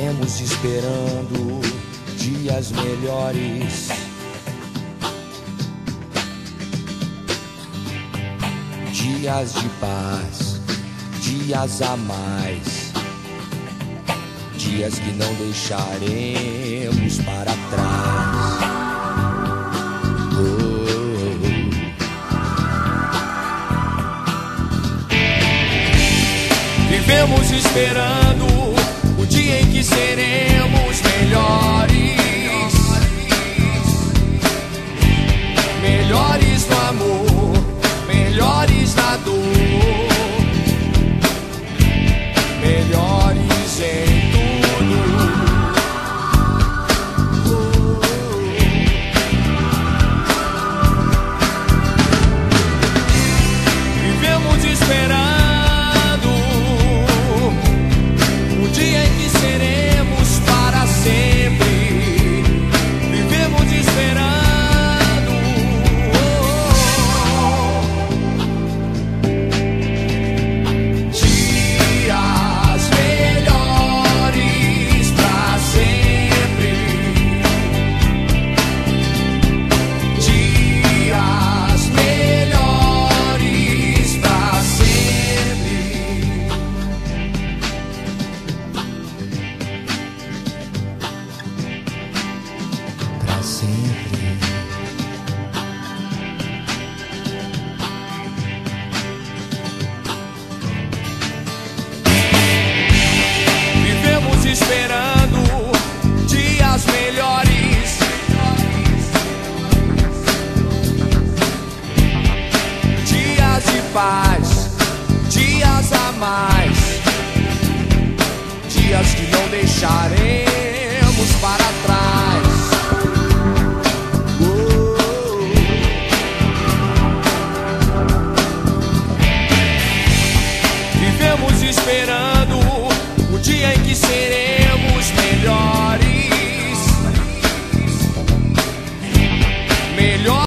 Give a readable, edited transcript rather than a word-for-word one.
Vivemos esperando dias melhores, dias de paz, dias a mais, dias que não deixaremos para trás. Vivemos esperando o dia em que seremos melhores, melhores no amor, melhores na dor, melhores em tudo. Vivemos esperando seremos para sempre. Vivemos esperando dias melhores para sempre. Dias melhores para sempre. Vivemos esperando dias melhores, dias de paz, dias a mais, dias que não deixarei